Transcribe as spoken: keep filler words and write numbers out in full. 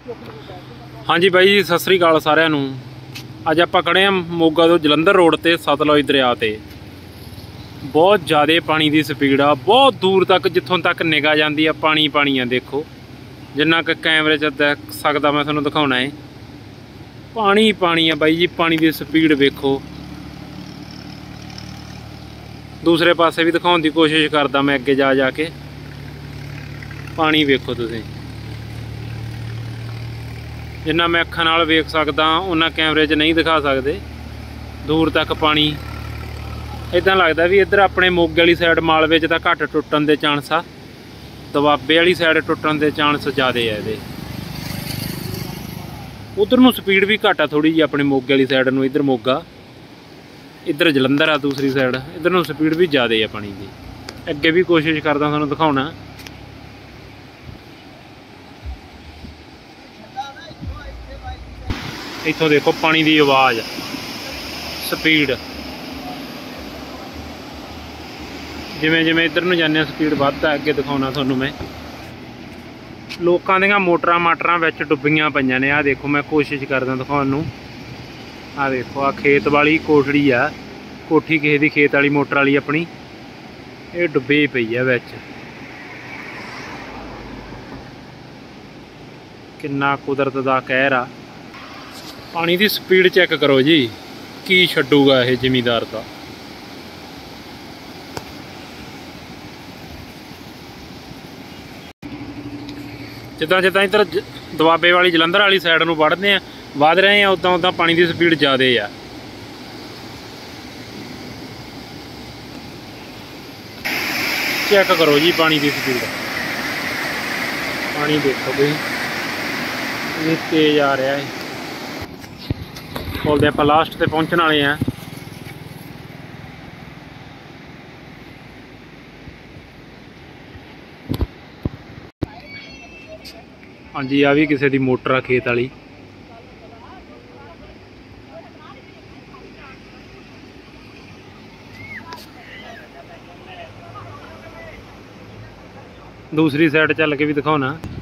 हाँ जी बाई जी, सत श्री अकाल सारिਆਂ ਨੂੰ। ਅੱਜ ਆਪਾਂ खड़े हाँ मोगा तो जलंधर रोड ते सतलुज दरिया ते। बहुत ज़्यादा पानी की स्पीड आ, बहुत दूर तक जिथों तक निगाह जाती है पानी पानी आ। देखो जिन्ना क कैमरे च देख सकदा मैं तुहानूं दिखाउणा है, पानी पानी है बाई जी। पानी की स्पीड वेखो, दूसरे पासे भी दिखाउण की कोशिश करदा मैं अगे जा जाके। पानी वेखो तुसीं, जिन्ना मैं अखां नाल वेख सकदा उन्ना कैमरे च नहीं दिखा सकते। दूर तक पानी इदां लगदा भी इधर अपने मोगे वाली साइड मालवे च तां घट टुटण दे चांस आ, दुआबे वाली साइड टुटण दे चांस ज़्यादा है इहदे। उधर नूं स्पीड भी घट आ थोड़ी जी, अपने मोगे वाली साइड नूं। इधर मोगा, इधर जलंधर आ दूसरी साइड, इधर नूं स्पीड भी ज़्यादा है पानी की। अगे भी कोशिश करदा तुहानूं दिखाउणा। इत्थों देखो पानी की आवाज़, स्पीड जिमें जिमें इधर नूं जाने स्पीड वधदा। अगे दिखाउणा तुहानूं मैं। लोकां दीयां मोटरां माटरां विच डुब्बियां पईयां ने। आ देखो मैं कोशिश करदा दिखाउण नूं। आ देखो आ खेत वाली कोठड़ी आ, कोठी किसी दी खेत वाली मोटर वाली अपनी, ये डुब्बी पई है विच। किन्ना कुदरत दा कहर आ। पानी की स्पीड चेक करो जी, की छड्डूगा ये जिमीदार का। जिदा जिदा इधर दुआबे वाली जलंधर वाली साइड नूं वधदे हैं वध रहे हैं, उदा उदा पानी की स्पीड ज़्यादा आ। चेक करो जी पानी की स्पीड। पानी देखो भाई, इतनी तेज आ रहा है। बोलते आप लास्ट से पहुँचने वाले हैं। हाँ जी, आ भी किसी की मोटर आ खेत वाली। दूसरी साइड चल के भी दिखाओ ना।